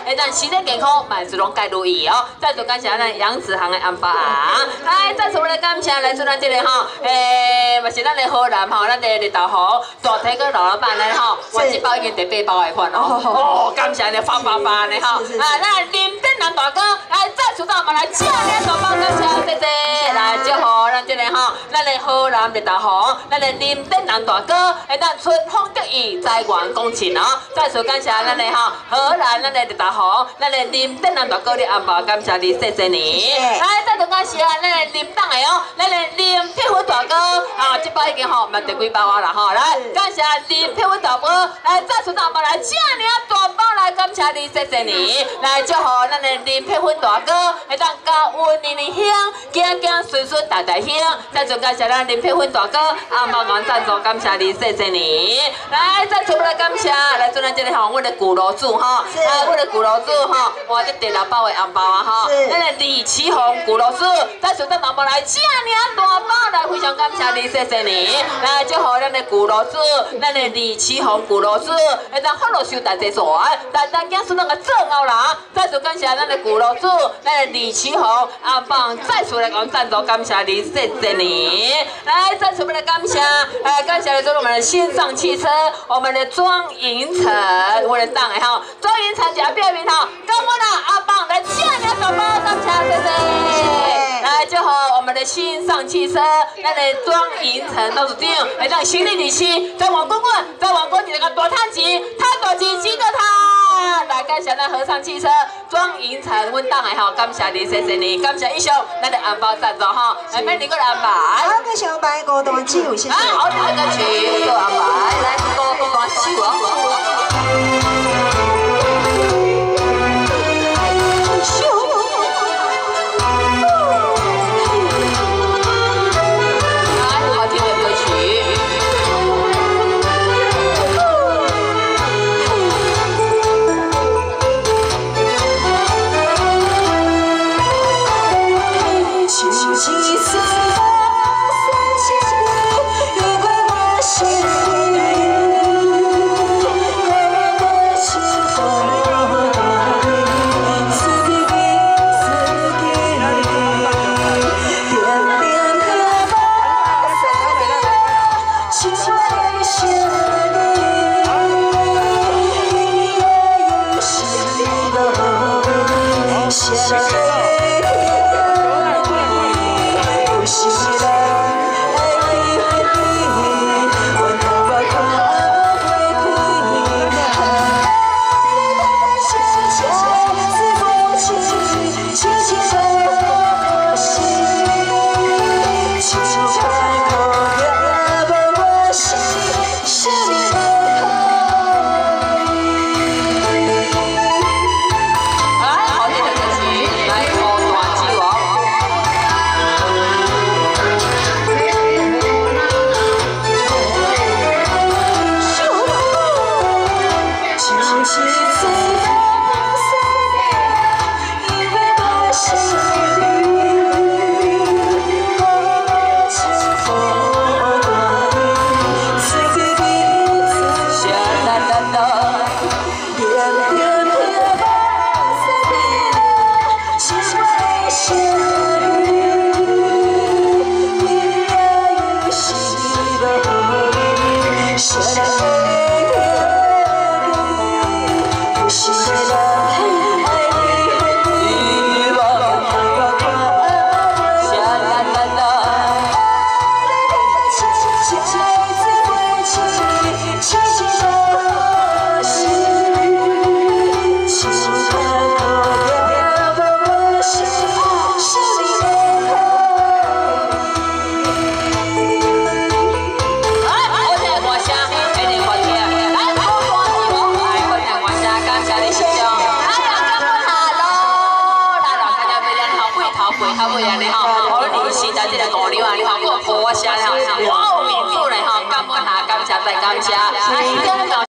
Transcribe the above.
会当身体健康，万事拢皆如意哦。再次感谢咱杨子航的安排啊！来，再次来感谢来自咱这个吼，嘛是咱的好男吼，咱的绿豆河大体个老板来吼，我这包已经第8包的款哦。哦，感谢你发发发的吼，啊，咱林登南大哥来再次到我们来谢你大包，感谢谢谢，来祝福咱这个吼，咱的好男绿豆河，咱的林登南大哥会当春风得意，财源广进哦。再次感谢咱的吼，好男咱的绿豆河，咱的林登南大哥的安排，感谢你，谢谢你。来，再次感谢咱的林党的哦，咱的林佩芬大哥啊，这包已经吼，嘛第几包啊啦吼，来感谢林佩芬大哥，来再次到我们来谢你大包来感谢你，谢谢你。来祝福咱的林佩芬大哥会当家运年年兴，家家顺顺大大兴。再次感谢咱林佩芬大哥阿毛元赞助，感谢你，谢谢你。来，再次来感谢来做咱这个吼，我的古楼主哈，我的古楼主哈，我这第6包的红包啊哈，咱的李启宏古楼主，再次到我们来谢你大包来，非常感谢你，谢谢你。来祝福咱的古楼主，咱的李启宏古楼主会当福禄寿大济船，大家子孙那个做牛人。再次感谢咱的古楼主，咱的李启宏阿棒再次来讲赞助，感谢你，谢谢你。来，再次来感谢，感谢来做我们的新上汽车，我们的庄银城，我的党的哈，庄银城加表明哈，跟我的阿棒来谢你大包，感谢谢谢。来祝福我们的新上汽车，咱的庄银城董事长会当新力利息，在王滚滚，在王滚一个大摊钱，摊大钱，记得他。来感谢咱和尚汽车庄银城，阮党的哈，感谢你，谢谢你，感谢以上咱的红包赞助哈，来每年个安排。 好，感谢我们高端酒，谢谢。 好，下一个曲做安排，来高端酒哦。 较尾安尼吼，好利是在这个5两安尼吼，我好声吼，哇，面子嘞吼，感恩下感谢再感谢。